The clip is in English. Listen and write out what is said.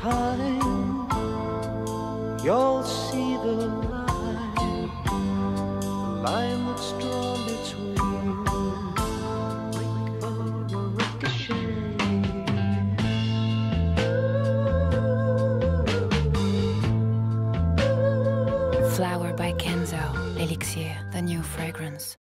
time, you'll see the line that's drawn between ricochet. Flower by Kenzo, Elixir, the new fragrance.